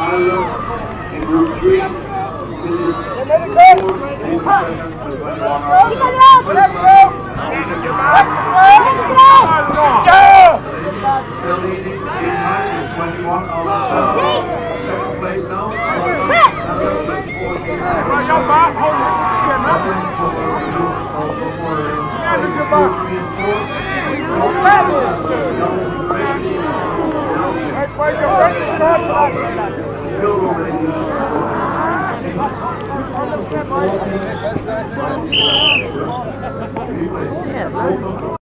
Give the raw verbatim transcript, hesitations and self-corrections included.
Ireland in Group three finished fourth, eight seconds with twenty-one hours. Still leading in match with twenty-one hours. Second place now. Yeah.